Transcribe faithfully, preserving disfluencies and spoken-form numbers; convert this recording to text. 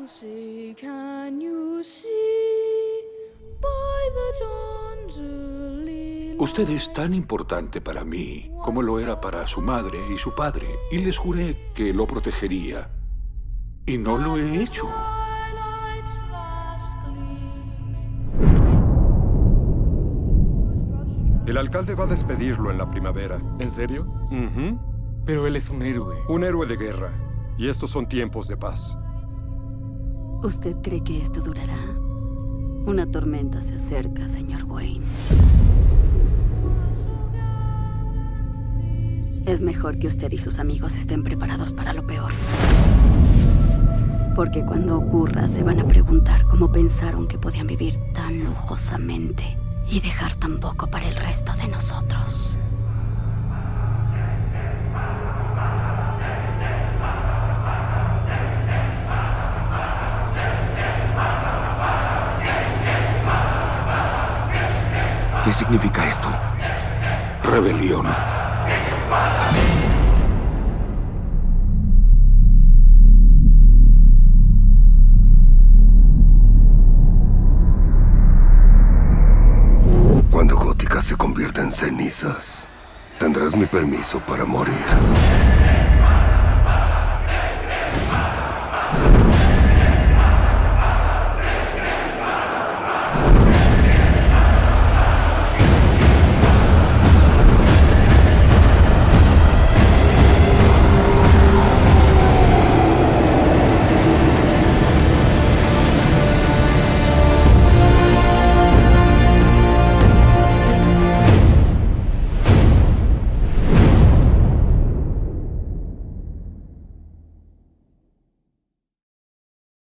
see, can you see by the dawn's early Usted es tan importante para mí como lo era para su madre y su padre, y les juré que lo protegería. Y no lo he hecho. twilight's last gleam. El alcalde va a despedirlo en la primavera. ¿En serio? Ujú. Pero él es un héroe. Un héroe de guerra. Y estos son tiempos de paz. ¿Usted cree que esto durará? Una tormenta se acerca, señor Wayne. Es mejor que usted y sus amigos estén preparados para lo peor. Porque cuando ocurra, se van a preguntar cómo pensaron que podían vivir tan lujosamente y dejar tan poco para el resto de nosotros. ¿Qué significa esto? Rebelión. Cuando Gótica se convierta en cenizas, tendrás mi permiso para morir.